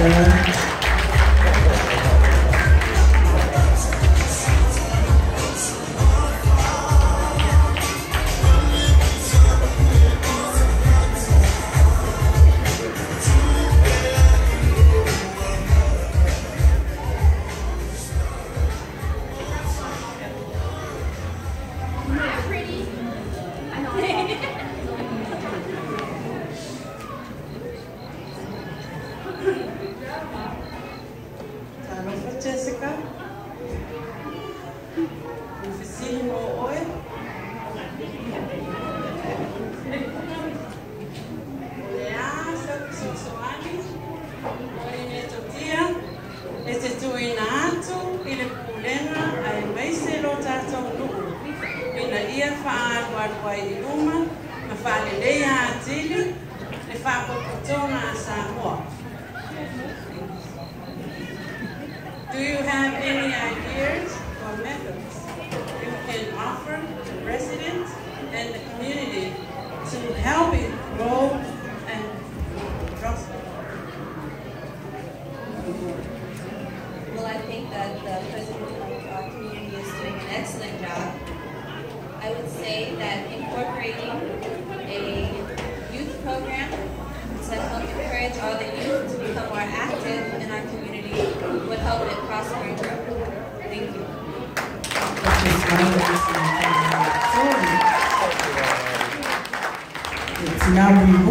Do you have any ideas or methods you can offer the residents and the community to help it grow and prosper? Well, I think that the president of our community is doing an excellent job. I would say that incorporating a youth program to help encourage all the youth to become more active in our community would help it prosper and grow. Thank you. It's now